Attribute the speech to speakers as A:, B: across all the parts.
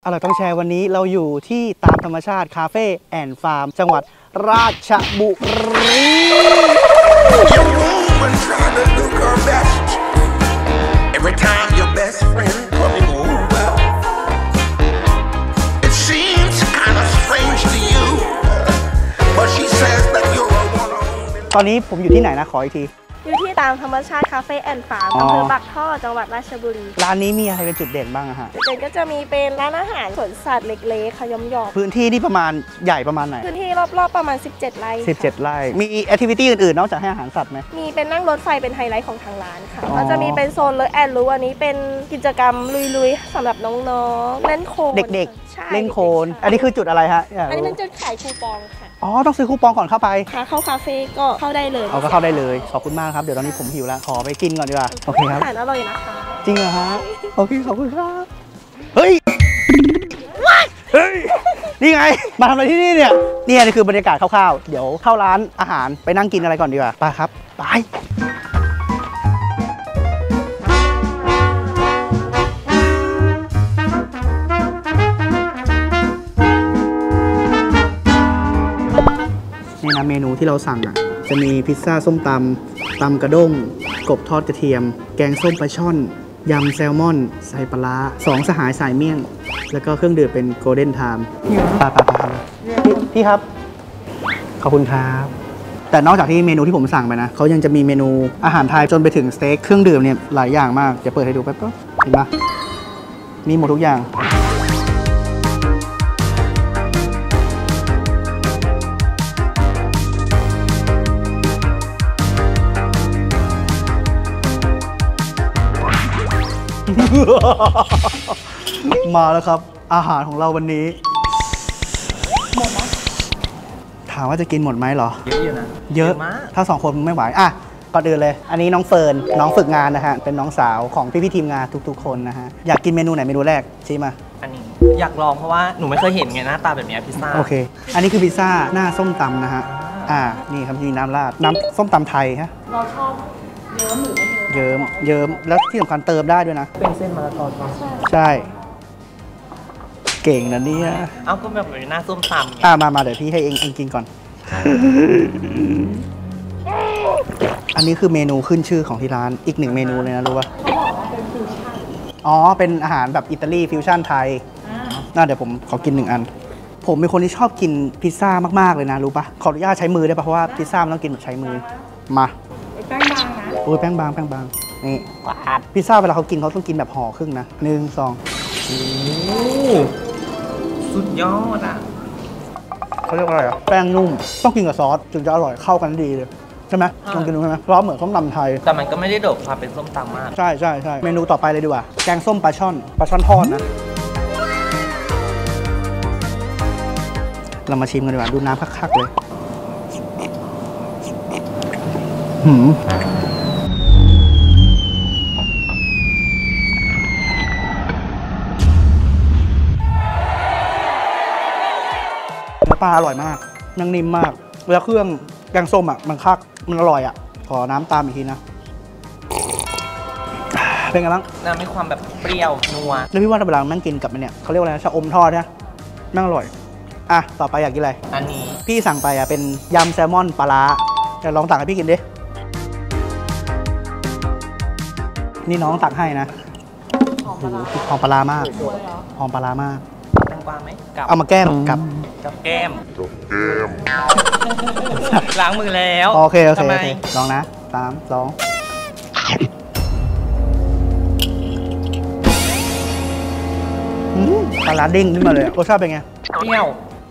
A: ร่อยต้องแชร์วันนี้เราอยู่ที่ตามธรรมชาติคาเฟ่แอนด์ฟาร์มจังหวัดราชบุรี
B: Every time your best friend coming over, it seems kind of strange to you, but she says that you're a one-on-one.
A: ตอนนี้ผมอยู่ที่ไหนนะขออีกที
C: อยู่ที่ตามธรรมชาติคาเฟ่แอนด์ฟาร์มอำเภอปากท่อจังหวัดราชบุรี
A: ร้านนี้มีอะไรเป็นจุดเด่นบ้างอะฮะ
C: จุดเด่นก็จะมีเป็นร้านอาหารสวนสัตว์เล็กๆค่ะย่อม
A: พื้นที่นี่ประมาณใหญ่ประมาณไหน
C: พื้นที่รอบๆประมาณ17 ไร่
A: 17 ไร่มีแอคทิวิตี้อื่นๆนอกจากให้อาหารสัตว์ไหม
C: มีเป็นนั่งรถไฟเป็นไฮไลท์ของทางร้านค่ะก็จะมีเป็นโซนเลิฟแอนด์รู้อันนี้เป็นกิจกรรมลุยๆสำหรับน้องๆเล่นโคลน
A: เด็กๆเล่นโคลนอันนี้คือจุดอะไรฮะ
C: อันนี้เป็นจุดขายคูปองค่ะ
A: อ๋อต้องซื้อคูปองก่อนเข้าไป
C: เข้าคาเฟ่ก็เข้าได้เลย
A: ก็เข้าได้เลยขอบคุณมากครับเดี๋ยวตอนนี้ผมหิวแล้วขอไปกินก่อนดีกว่าโอเคครับ
C: อาหารอร่อยนะคะ
A: จริงเหรอฮะโอเคขอบคุณครับเฮ้ยนี่ไงมาทำอะไรที่นี่เนี่ยนี่คือบรรยากาศคร่าวๆเดี๋ยวเข้าร้านอาหารไปนั่งกินอะไรก่อนดีกว่าไปครับไปนี่นะเมนูที่เราสั่งอ่ะจะมีพิซซ่าส้มตำกระด้งกบทอดกระเทียมแกงส้มปลาช่อนยำแซลมอนใส่ปลา2 สหายสายเมี่ยงแล้วก็เครื่องดื่มเป็นโกลเด้นไทม์ปลาพี่ครับขอบคุณครับแต่นอกจากที่เมนูที่ผมสั่งไปนะเขายังจะมีเมนูอาหารไทยจนไปถึงสเต็กเครื่องดื่มเนี่ยหลายอย่างมากจะเปิดให้ดูแป๊บก็เห็นปะมีหมดทุกอย่างมาแล้วครับอาหารของเราวันนี้หมดนะถามว่าจะกินหมดไหมเหรอเยอะอยู่นะเยอะถ้า2 คนไม่ไหวอ่ะก่อนอื่นเลยอันนี้น้องเฟิร์นน้องฝึกงานนะฮะเป็นน้องสาวของพี่ทีมงานทุกๆคนนะฮะอยากกินเมนูไหนเมนูแรกชี้มา
D: อันนี้อยากลองเพราะว่าหนูไม่เคยเห็นไงหน้าตาแบบนี้พิซซ่า
A: โอเคอันนี้คือพิซซ่าหน้าส้มตำนะฮะนี่ครับมีน้ำราดน้ำส้มตำไทยฮะ
C: เราชอบเยิ้มหรือไม่
A: เยิ้มแล้วที่สำคัญเติมได้ด้วยนะ
D: เป็นเส้นมะละกอทอด
A: ใช่เก่งนะเนี่ย
D: เอาก็แบบหน้าส้มตำ
A: มาเดี๋ยวพี่ให้เองกินก่อนอันนี้คือเมนูขึ้นชื่อของที่ร้านอีก1 เมนูเลยนะรู้ป่ะ
C: เขาบอกว่าเป็นฟิวชั่น
A: เป็นอาหารแบบอิตาลีฟิวชั่นไทยเดี๋ยวผมขอกิน1 อันผมเป็นคนที่ชอบกินพิซซ่ามากๆเลยนะรู้ป่ะขออนุญาตใช้มือได้ป่ะเพราะว่าพิซซ่ามันต้องกินแบบใช้มือมา
C: แป้งบางนะ
A: โอ้ยแป้งบางนี่พิซซ่าเวลาเขากินเขาต้องกินแบบห่อครึ่งนะ1 2
D: โอ้สุดยอดอ่ะ
A: เขาเรียกว่าอะไรอ่ะแป้งนุ่มต้องกินกับซอสถึงจะอร่อยเข้ากันดีเลยใช่ไหมลองกินดูใช่ไหมเพราะเหมือนส้มตำไทย
D: แต่มันก็ไม่ได้โดดความเป็นส้มตำมาก
A: ใช่เมนูต่อไปเลยดีกว่าแกงส้มปลาช่อนทอดนะเรามาชิมกันดีกว่าดูน้ำคักๆเลยปลาอร่อยมากนังนิ่มมากแล้วเครื่องแกงส้มมันคักมันอร่อยขอน้ำตามอีกทีนะเป็นไงบ้าง
D: น้ำมีความแบบเปรี้ยวนัว
A: แล้วพี่ว่าเวลาแม่งกินกับมันเนี่ยเขาเรียกว่าอะไรชะอมทอดใช่ไหมแม่งอร่อยต่อไปอยากกินอะไร
D: อันนี้
A: พี่สั่งไปเป็นยำแซลมอนปลาจะลองตักให้พี่กินดินี่น้องตักให้นะหอมปลามากหอมปลามาก
D: กว้างไหม
A: เอามาแก้มกับ
D: แก้มล้างมือแล้ว
A: โอเคลองนะ3 2ปลาเด้งขึ้นมาเลยรสชาติเป็นไง
D: เปรี้ยว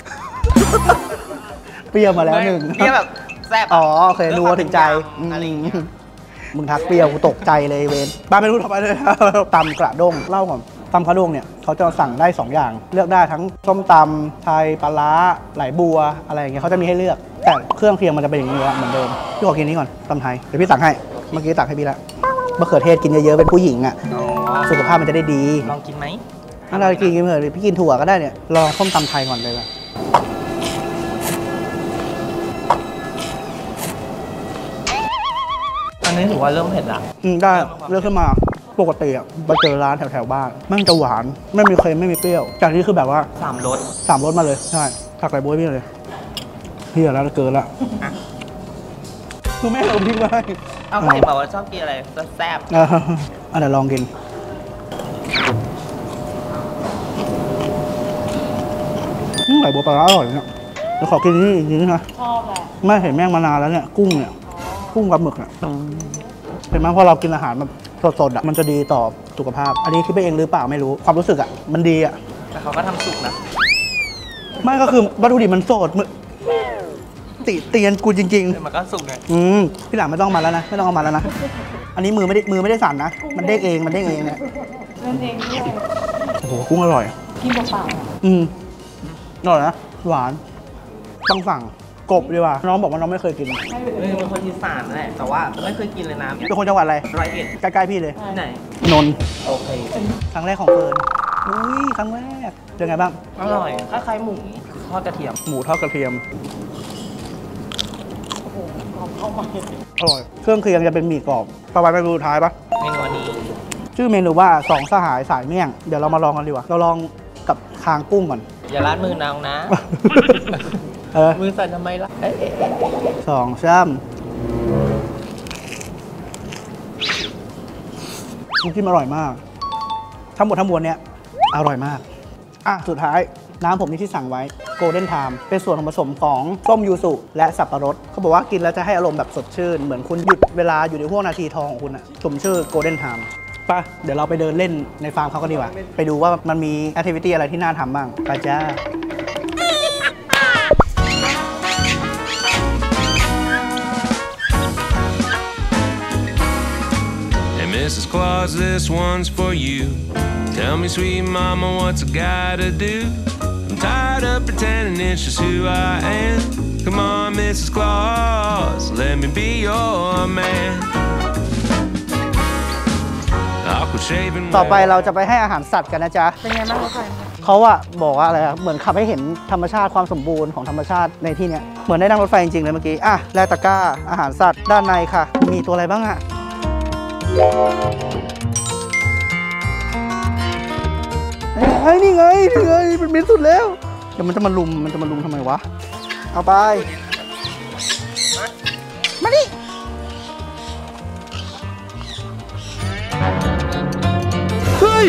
A: มาแล้ว1
D: เปรี้ยวแบบแซ่บ
A: โอเคนัวถึงใจอะไรอย่างงี้มึงทักเปรี้ยวกูตกใจเลยเวนมาเป็นรูปต่อไปเลยตำกระด้งเล่าก่อนตำกระด้งเนี่ยเขาจะสั่งได้2 อย่างเลือกได้ทั้งส้มตำไทยปลาไหลบัวอะไรอย่างเงี้ยเขาจะมีให้เลือกแต่เครื่องเคียงมันจะเป็นอย่างนี้เหมือนเดิมพี่ขอกินนี้ก่อนตำไทยเดี๋ยวพี่ตักให้เมื่อกี้ตักให้พี่แล้วมะเขือเทศกินเยอะๆเป็นผู้หญิงสุขภาพมันจะได้ดี
D: ลองกินไหม
A: เรากินเถอะพี่กินถั่วก็ได้เนี่ยลองส้มตำไทยก่อนเลย
D: อันนี้ถือว่าเริ่มเผ็ดละ
A: ได้เลือกขึ้นมาปกติอ่ะไปเจอร้านแถวๆบ้านมันจะหวานไม่มีเค็มไม่มีเปรี้ยวจากนี้คือแบบว่า
D: 3 รส
A: 3 รสมาเลยใช่ตักใส่โบ๊ยพี่เลยเฮียแล้วเกินละคือแม่เราพริกไว้
D: เอาใครบอกว่าชอบกินอะไรแซ่บ
A: เดี๋ยวลองกินไข่บัวปลาร้าอร่อยเนี่ยเดี๋ยวขอกินนี่อีกนิดนะชอบแหละแม่เห็นแม่งมานานแล้วเนี่ยกุ้งเนี่ยกุ้งกับหมึกเนี่ยเห็นไหมพอเรากินอาหารแบบสดๆอ่ะมันจะดีต่อสุขภาพ อันนี้คิดไปเองหรือเปล่าไม่รู้ความรู้สึกอ่ะมันดีอ่ะ
D: แต่เขาก็ทำสุกนะ
A: ไม่ก็คือวัตถุดิบมันสดมึงติเตียนกูจริง
D: แต่มันก็สุกเลย
A: ๆพี่หลังไม่ต้องมาแล้วนะไม่ต้องเอามาแล้วนะอันนี้มือไม่ได้สั่นนะมันเด้งเองเนี่ยโอ้โหกุ้งอร่อยกินเปล่าอร่อยนะหวานต้องสั่งกบดีกว่าน้องบอกว่าน้องไม่เคยกิน
D: เป็นคนอีสานแหละแต่ว่าไม่เคยกินเลยนะ
A: เป็นคนจังหวัดอะไร
D: 101
A: ใกล้ๆพี่เลย
D: ที่ไหน
A: นนท์
D: โอเค
A: ครั้งแรกของเฟิร์นอุ้ยครั้งแรกเป็นไงบ้าง
D: อร่อยคล้ายๆหมูทอดกระเทียม
A: หมูทอดกระเทียมอร่อยเครื่องเคียงจะเป็นหมี่กรอบต่อไปเมนูสุดท้ายปะ
D: เมนูอันนี้
A: ชื่อเมนูว่าสองสหายสายเมี่ยงเดี๋ยวเรามาลองกันดีกว่าเราลองกับคางกุ้งก่อน
D: อย่าลาดมือนางนะ มือสั่นทำไมล่ะ
A: สองซ้ำน้ำจิ้มอร่อยมากทั้งหมดทั้งมวลเนี้ยอร่อยมากสุดท้ายน้ำผมนี่ที่สั่งไว้โกลเด้นไทม์เป็นส่วนผสมของส้มยูสุและสับปะรดเขาบอกว่ากินแล้วจะให้อารมณ์แบบสดชื่นเหมือนคุณหยุดเวลาอยู่ในห่วงนาทีทองของคุณอะสมชื่อโกลเด้นไทม์ไปเดี๋ยวเราไปเดินเล่นในฟาร์มเขาก็ดีกว่าไปดูว่ามันมีแอคทิวิตี้อะไรที่น่าทำบ้างไปจ้า
E: Mrs. Claus, this one's for you. Tell me, sweet mama, what's a guy to do? I'm tired of pretending it's just who I am. Come on, Mrs. Claus, let me be your man.
A: ต่อไปเราจะไปให้อาหารสัตว์กันนะจ๊ะ
C: เป็นไงบ้างคะ
A: เขาอะบอกว่าอะไรอะเหมือนขับให้เห็นธรรมชาติความสมบูรณ์ของธรรมชาติในที่เนี้ยเหมือนได้นั่งรถไฟจริงๆเลยเมื่อกี้แลกตะกร้าอาหารสัตว์ด้านในค่ะมีตัวอะไรบ้างอะนี่ไงเป็นมิตรสุดแล้วเดี๋ยวมันจะมาลุมทำไมวะเอาไปมาดิเฮ้ย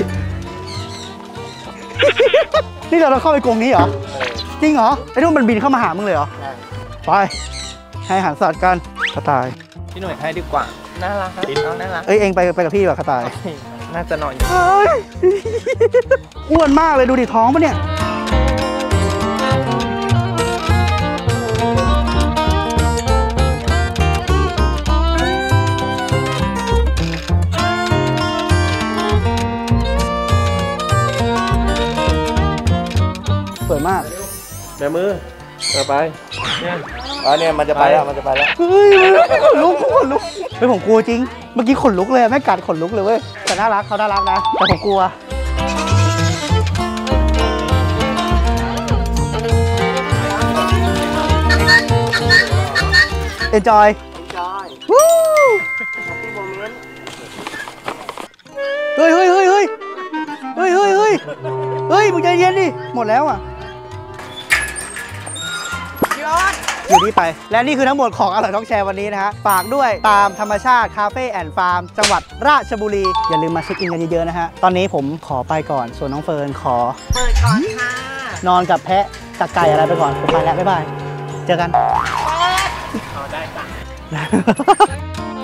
A: นี่เราเข้าไปกรงนี้เหรอจริงเหรอไอ้นู่นมันบินเข้ามาหามึงเลยเหรอไปให้อาหารสัตว์กันกระต่าย
D: พี่หน่วยให้ดีกว่า น่ารักครับน้องน่ารัก
A: เองไปกับพี่ดีกว่ากระต่าย
D: น่าจะนอนอยู่
A: อ้วนมากเลยดูดิท้องปะเนี่ยสวยมาก
F: แม่มือไป
D: เนี่ย
F: เนี่ยมันจะไปแล้ว
A: เฮ้ยขนลุกเฮ้ยผมกลัวจริงเมื่อกี้ขนลุกเลยแม่กัดขนลุกเลยเว้ยแต่น่ารักเขาน่ารักนะแต่ผมกลัวEnjoy วู้เฮ้ยมึงใจเย็นดิหมดแล้วอ่ะอยู่นี่ไปและนี่คือทั้งหมดของอร่อยต้องแชร์วันนี้นะฮะฝากด้วยตามธรรมชาติคาเฟ่แอนด์ฟาร์มจังหวัดราชบุรีอย่าลืมมาเช็คอินกันเยอะๆนะฮะตอนนี้ผมขอไปก่อนส่วนน้องเฟิร์นขอเปิดก่อนค่ะนอนกับแพะกับไก่อะไรไปก่อนผมไปแล้วบ๊ายบายเจอกันได้จ้ะ